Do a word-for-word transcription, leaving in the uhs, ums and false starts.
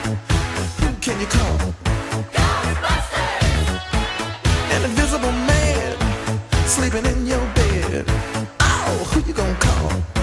Who can you call? Ghostbusters! An invisible man sleeping in your bed. Oh, who you gonna call?